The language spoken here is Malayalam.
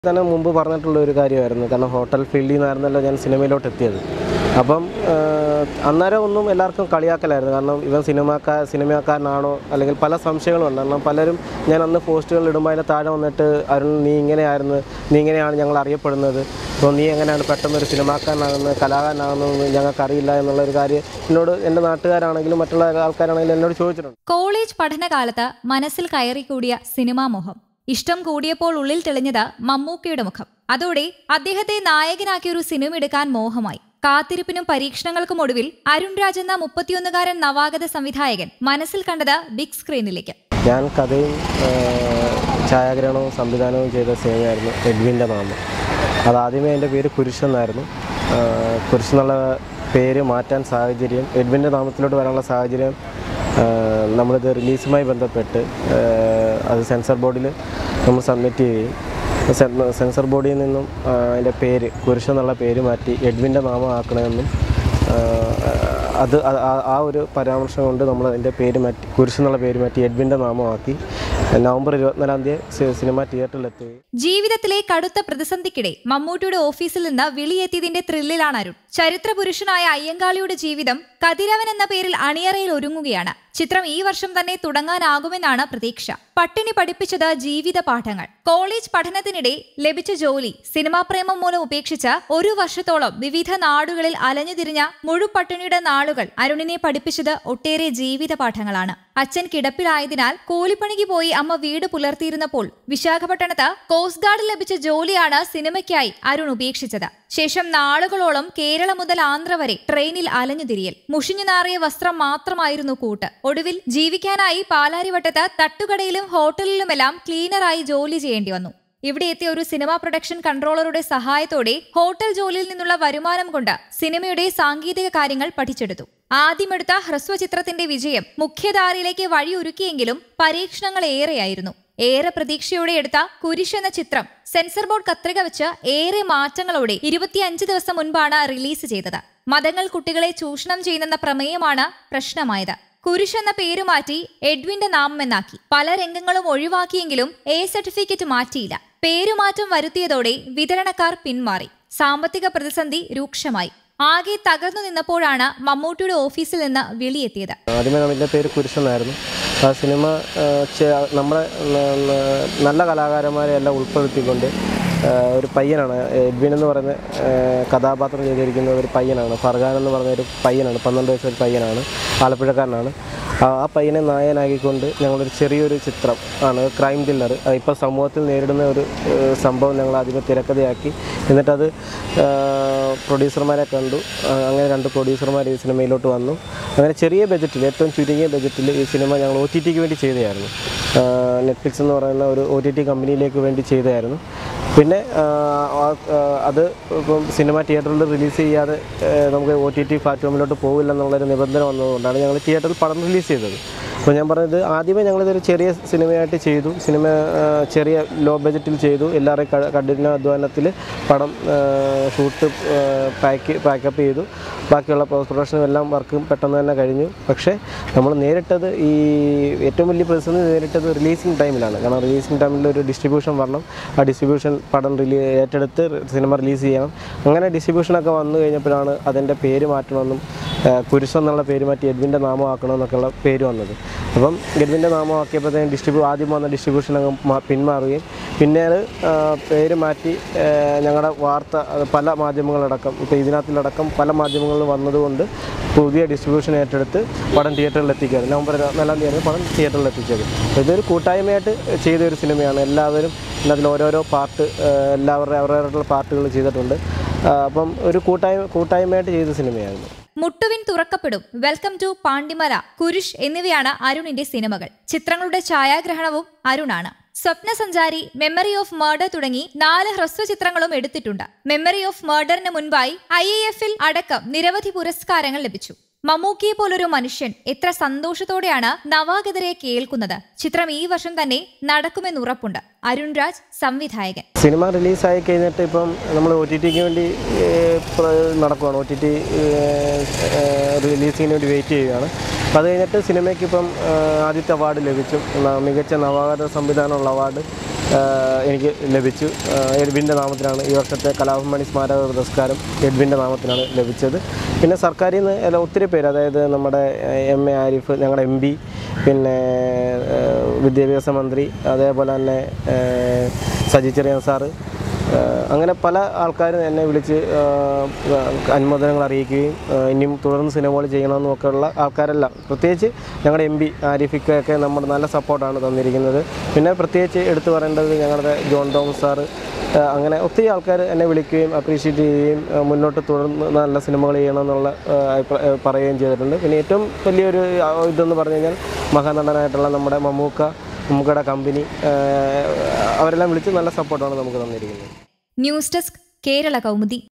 തന്നെ മുമ്പ് പറഞ്ഞിട്ടുള്ള ഒരു കാര്യമായിരുന്നു. കാരണം ഹോട്ടൽ ഫീൽഡിൽ നിന്നായിരുന്നല്ലോ ഞാൻ സിനിമയിലോട്ട് എത്തിയത്. അപ്പം അന്നേരം ഒന്നും എല്ലാവർക്കും കളിയാക്കലായിരുന്നു. കാരണം ഇവൻ സിനിമാക്കാരനാണോ അല്ലെങ്കിൽ പല സംശയങ്ങളുണ്ട്. കാരണം പലരും ഞാൻ അന്ന് പോസ്റ്റുകൾ ഇടുമ്പോൾ അതിൻ്റെ താഴെ വന്നിട്ട് അരുൺ നീ ഇങ്ങനെയാണ് ഞങ്ങൾ അറിയപ്പെടുന്നത്, അപ്പോൾ നീ എങ്ങനെയാണ് പെട്ടെന്നൊരു സിനിമാക്കാരനാകുന്നത്, കലാകാരനാകുന്നത് ഞങ്ങൾക്കറിയില്ല എന്നുള്ളൊരു കാര്യം എന്നോട് എൻ്റെ നാട്ടുകാരാണെങ്കിലും മറ്റുള്ള ആൾക്കാരാണെങ്കിലും എന്നോട് ചോദിച്ചിട്ടുണ്ട്. കോളേജ് പഠനകാലത്ത് മനസ്സിൽ കയറിക്കൂടിയ സിനിമാ മോഹം ഇഷ്ടം കൂടിയപ്പോൾ ഉള്ളിൽ തെളിഞ്ഞത് മമ്മൂക്കയുടെ മുഖം. അതോടെ അദ്ദേഹത്തെ നായകനാക്കിയൊരു സിനിമ എടുക്കാൻ മോഹമായി. കാത്തിരിപ്പിനും പരീക്ഷണങ്ങൾക്കും ഒടുവിൽ അരുൺ രാജ് എന്ന 31-കാരൻ നവാഗത സംവിധായകൻ മനസ്സിൽ കണ്ടത് ബിഗ് സ്ക്രീനിലേക്ക്. ഞാൻ കഥയും ഛായാഗ്രഹണവും സംവിധാനവും ചെയ്ത സിനിമയായിരുന്നു എഡ്വിൻ്റെ നാമം. അതാദ്യമേ എൻ്റെ പേര് കുരിശ് എന്നായിരുന്നു. കുരിശ് എന്നുള്ള പേര് മാറ്റാൻ സാഹചര്യം, എഡ്വിൻ്റെ നാമത്തിലോട്ട് വരാനുള്ള സാഹചര്യം, നമ്മളിത് റിലീസുമായി ബന്ധപ്പെട്ട് അത് സെൻസർ ബോർഡിൽ നമ്മൾ സബ്മിറ്റ് ചെയ്യുകയും സെൻസർ ബോർഡിൽ നിന്നും അതിൻ്റെ പേര് കുരിശ് എന്നുള്ള പേര് മാറ്റി എഡ്വിൻ്റെ നാമം ആക്കണമെന്നും അത് ആ ഒരു പരാമർശം കൊണ്ട് നമ്മൾ അതിൻ്റെ പേര് മാറ്റി കുരിശ് എന്നുള്ള പേര് മാറ്റി എഡ്വിൻ്റെ നാമമാക്കി നവംബർ 24-ാം തീയതി സിനിമ തിയേറ്ററിലെത്തി. ജീവിതത്തിലെ കടുത്ത പ്രതിസന്ധിക്കിടെ മമ്മൂട്ടിയുടെ ഓഫീസിൽ നിന്ന് വിളിയെത്തിയതിന്റെ ത്രില്ലിലാണ് അരുൺ. ചരിത്ര പുരുഷനായ അയ്യങ്കാളിയുടെ ജീവിതം കതിരവൻ എന്ന പേരിൽ അണിയറയിൽ ഒരുങ്ങുകയാണ്. ചിത്രം ഈ വർഷം തന്നെ തുടങ്ങാനാകുമെന്നാണ് പ്രതീക്ഷ. പട്ടിണി പഠിപ്പിച്ചത് ജീവിത പാഠങ്ങൾ. കോളേജ് പഠനത്തിനിടെ ലഭിച്ച ജോലി സിനിമാ പ്രേമം മൂലം ഉപേക്ഷിച്ച് ഒരു വർഷത്തോളം വിവിധ നാടുകളിൽ അലഞ്ഞുതിരിഞ്ഞ മുഴുപട്ടിണിയുടെ നാളുകൾ അരുണിനെ പഠിപ്പിച്ചത് ഒട്ടേറെ ജീവിത പാഠങ്ങളാണ്. അച്ഛൻ കിടപ്പിലായതിനാൽ കൂലിപ്പണിക്ക് പോയി അമ്മ വീട് പുലർത്തിയിരുന്നപ്പോൾ വിശാഖപട്ടണത്ത് കോസ്റ്റ് ഗാർഡിൽ ലഭിച്ച ജോലിയാണ് സിനിമയ്ക്കായി അരുൺ ഉപേക്ഷിച്ചത്. ശേഷം നാളുകളോളം കേരളം മുതൽ ആന്ധ്ര വരെ ട്രെയിനിൽ അലഞ്ഞുതിരിയൽ. മുഷിഞ്ഞു നാറിയ വസ്ത്രം മാത്രമായിരുന്നു കൂട്ട്. ഒടുവിൽ ജീവിക്കാനായി പാലാരിവട്ടത്ത് തട്ടുകടയിലും ഹോട്ടലിലുമെല്ലാം ക്ലീനറായി ജോലി ചെയ്യേണ്ടി വന്നു. ഇവിടെ എത്തിയ ഒരു സിനിമാ പ്രൊഡക്ഷൻ കൺട്രോളറുടെ സഹായത്തോടെ ഹോട്ടൽ ജോലിയിൽ നിന്നുള്ള വരുമാനം കൊണ്ട് സിനിമയുടെ സാങ്കേതിക കാര്യങ്ങൾ പഠിച്ചെടുത്തു. ആദ്യമെടുത്ത ഹ്രസ്വചിത്രത്തിന്റെ വിജയം മുഖ്യധാരയിലേക്ക് വഴിയൊരുക്കിയെങ്കിലും പരീക്ഷണങ്ങൾ ഏറെയായിരുന്നു. ഏറെ പ്രതീക്ഷയോടെ എടുത്ത കുരിശ് എന്ന ചിത്രം സെൻസർ ബോർഡ് കത്രിക വെച്ച് ഏറെ മാറ്റങ്ങളോടെ 25 ദിവസം മുൻപാണ് റിലീസ് ചെയ്തത്. മതങ്ങൾ കുട്ടികളെ ചൂഷണം ചെയ്യുന്നെന്ന പ്രമേയമാണ് പ്രശ്നമായത്. കുരിശ് എന്ന പേര് മാറ്റി എഡ്വിന്റെ നാമം എന്നാക്കി. പല രംഗങ്ങളും ഒഴിവാക്കിയെങ്കിലും സർട്ടിഫിക്കറ്റ് മാറ്റിയില്ല. പേരുമാറ്റം വരുത്തിയതോടെ വിതരണക്കാർ പിന്മാറി. സാമ്പത്തിക പ്രതിസന്ധി രൂക്ഷമായി. ആകെ തകർന്നു നിന്നപ്പോഴാണ് മമ്മൂട്ടിയുടെ ഓഫീസിൽ നിന്ന് വിളിയെത്തിയത്. ആദ്യമേ നമ്മുടെ പേര് കുരിശ് എന്നായിരുന്നു. ആ സിനിമ നമ്മളെ നല്ല കലാകാരന്മാരെ എല്ലാം ഉൾപ്പെടുത്തിക്കൊണ്ട് ഒരു പയ്യനാണ് എഡ്വിൻ എന്ന് പറയുന്ന കഥാപാത്രം ചെയ്തിരിക്കുന്ന ഒരു പയ്യനാണ്. ഫർഹാൻ എന്ന് പറഞ്ഞ ഒരു പയ്യനാണ്, 12 വയസ്സൊരു പയ്യനാണ്, ആലപ്പുഴക്കാരനാണ്. ആ പയ്യനെ നായകനാക്കിക്കൊണ്ട് ഞങ്ങളൊരു ചെറിയൊരു ചിത്രം ആണ് ക്രൈം ത്രില്ലർ. ഇപ്പോൾ സമൂഹത്തിൽ നേരിടുന്ന ഒരു സംഭവം ഞങ്ങൾ ആദ്യമേ തിരക്കഥയാക്കി. എന്നിട്ടത് പ്രൊഡ്യൂസർമാരെ കണ്ടു. അങ്ങനെ 2 പ്രൊഡ്യൂസർമാർ ഈ സിനിമയിലോട്ട് വന്നു. അങ്ങനെ ചെറിയ ബജറ്റിൽ, ഏറ്റവും ചുരുങ്ങിയ ബജറ്റിൽ ഈ സിനിമ ഞങ്ങൾ OTTക്ക് വേണ്ടി ചെയ്തതായിരുന്നു. നെറ്റ്ഫ്ലിക്സ് എന്ന് പറയുന്ന ഒരു OTT കമ്പനിയിലേക്ക് വേണ്ടി ചെയ്തതായിരുന്നു. പിന്നെ അത് ഇപ്പം സിനിമ തിയേറ്ററിൽ റിലീസ് ചെയ്യാതെ നമുക്ക് OTT പ്ലാറ്റ്ഫോമിലോട്ട് പോകില്ലെന്നുള്ളൊരു നിബന്ധന വന്നതുകൊണ്ടാണ് ഞങ്ങൾ തിയേറ്ററിൽ പടം റിലീസ് ചെയ്തത്. അപ്പോൾ ഞാൻ പറഞ്ഞത് ആദ്യമേ ഞങ്ങളിതൊരു ചെറിയ സിനിമയായിട്ട് ചെയ്തു. സിനിമ ചെറിയ ലോ ബജറ്റിൽ ചെയ്തു. എല്ലാവരുടെയും കഠിന അധ്വാനത്തിൽ പടം ഷൂട്ട് പാക്കപ്പ് ചെയ്തു. ബാക്കിയുള്ള പോസ്റ്റ് പ്രൊഡക്ഷനും എല്ലാം വർക്കും പെട്ടെന്ന് തന്നെ കഴിഞ്ഞു. പക്ഷേ നമ്മൾ നേരിട്ടത് ഏറ്റവും വലിയ പ്രതിസന്ധി നേരിട്ടത് റിലീസിങ് ടൈമിലാണ്. കാരണം റിലീസിങ് ടൈമിൽ ഒരു ഡിസ്ട്രിബ്യൂഷൻ വരണം. ആ ഡിസ്ട്രിബ്യൂഷൻ പടം ഏറ്റെടുത്ത് സിനിമ റിലീസ് ചെയ്യണം. അങ്ങനെ ഡിസ്ട്രിബ്യൂഷനൊക്കെ വന്നു കഴിഞ്ഞപ്പോഴാണ് അതിൻ്റെ പേര് മാറ്റണമെന്നും കുരിശ് എന്നുള്ള പേര് മാറ്റി എഡ്വിൻ്റെ നാമം ആക്കണമെന്നൊക്കെയുള്ള പേര് വന്നത്. അപ്പം എഡ്വിൻ്റെ നാമം ആക്കിയപ്പോഴത്തേക്കും ആദ്യം വന്ന ഡിസ്ട്രിബ്യൂഷൻ അങ്ങ് പിന്മാറുകയും പിന്നീട് പേര് മാറ്റി ഞങ്ങളുടെ വാർത്ത പല മാധ്യമങ്ങളടക്കം ഇപ്പോൾ ഇതിനകത്തിലടക്കം പല മാധ്യമങ്ങളിൽ വന്നതുകൊണ്ട് പുതിയ ഡിസ്ട്രിബ്യൂഷൻ ഏറ്റെടുത്ത് പടം തിയേറ്ററിൽ എത്തിക്കുകയാണ്. നവംബർ 24-ാം തീയതി പടം തിയേറ്ററിൽ എത്തിച്ചത്. ഇതൊരു കൂട്ടായ്മയായിട്ട് ചെയ്തൊരു സിനിമയാണ്. എല്ലാവരും അതിൽ ഓരോരോ പാർട്ട് അവരവരുടെ പാർട്ടുകൾ ചെയ്തിട്ടുണ്ട്. അപ്പം ഒരു കൂട്ടായ്മയായിട്ട് ചെയ്ത സിനിമയായിരുന്നു. മുട്ടുവിൻ തുറക്കപ്പെടും, വെൽക്കം ടു പാണ്ടിമല, കുരിശ് എന്നിവയാണ് അരുണിന്റെ സിനിമകൾ. ചിത്രങ്ങളുടെ ഛായാഗ്രഹണവും അരുണാണ്. സ്വപ്നസഞ്ചാരി, മെമ്മറി ഓഫ് മർഡർ തുടങ്ങി 4 ഹ്രസ്വചിത്രങ്ങളും എടുത്തിട്ടുണ്ട്. മെമ്മറി ഓഫ് മർഡറിന് മുൻപായി IIFൽ അടക്കം നിരവധി പുരസ്കാരങ്ങൾ ലഭിച്ചു. മമ്മൂക്കിയെ പോലൊരു മനുഷ്യൻ എത്ര സന്തോഷത്തോടെയാണ് നവാഗതരെ കേൾക്കുന്നത്. ചിത്രം ഈ വർഷം തന്നെ നടക്കുമെന്നുറപ്പുണ്ട്. അരുൺ രാജ് സംവിധായകൻ. സിനിമ റിലീസായി കഴിഞ്ഞിട്ട് ഇപ്പം നമ്മൾ OTTക്ക് വേണ്ടി നടക്കുകയാണ്. OTT റിലീസിങ്ങിന് വേണ്ടി വെയിറ്റ് ചെയ്യുകയാണ്. അപ്പോൾ അത് കഴിഞ്ഞിട്ട് സിനിമയ്ക്ക് ഇപ്പം ആദ്യത്തെ അവാർഡ് ലഭിച്ചു. മികച്ച നവാഗത സംവിധാനമുള്ള അവാർഡ് എനിക്ക് ലഭിച്ചു. എഡ്വിൻ്റെ നാമത്തിലാണ് ഈ വർഷത്തെ കലാഭവൻ സ്മാരക പുരസ്കാരം എഡ്വിൻ്റെ നാമത്തിലാണ് ലഭിച്ചത്. പിന്നെ സർക്കാരിൽ നിന്ന് ഒത്തിരി പേര്, അതായത് നമ്മുടെ MA ആരിഫ്, ഞങ്ങളുടെ MP, പിന്നെ വിദ്യാഭ്യാസ മന്ത്രി, അതേപോലെ തന്നെ സജി ചെറിയാൻ സാറ്, അങ്ങനെ പല ആൾക്കാരും എന്നെ വിളിച്ച് അനുമോദനങ്ങൾ അറിയിക്കുകയും ഇനിയും തുടർന്ന് സിനിമകൾ ചെയ്യണമെന്നൊക്കെ ഉള്ള ആൾക്കാരെല്ലാം, പ്രത്യേകിച്ച് ഞങ്ങളുടെ MP ആരിഫിക്കൊക്കെ നമ്മുടെ നല്ല സപ്പോർട്ടാണ് തന്നിരിക്കുന്നത്. പിന്നെ പ്രത്യേകിച്ച് എടുത്തു പറയേണ്ടത് ഞങ്ങളുടെ ജോൺ തോമസ് സാറ്, അങ്ങനെ ഒത്തിരി ആൾക്കാർ എന്നെ വിളിക്കുകയും അപ്രീഷിയേറ്റ് ചെയ്യുകയും മുന്നോട്ട് തുടർന്ന് നല്ല സിനിമകൾ ചെയ്യണമെന്നുള്ള പറയുകയും ചെയ്തിട്ടുണ്ട്. പിന്നെ ഏറ്റവും വലിയൊരു ഇതെന്ന് പറഞ്ഞു കഴിഞ്ഞാൽ മഹാനടനായിട്ടുള്ള നമ്മുടെ മമ്മൂക്കയുടെ കമ്പനി, അവരെല്ലാം വിളിച്ച് നല്ല സപ്പോർട്ടാണ് നമുക്ക് തന്നിരിക്കുന്നത്. News desk, Kerala Kaumudi.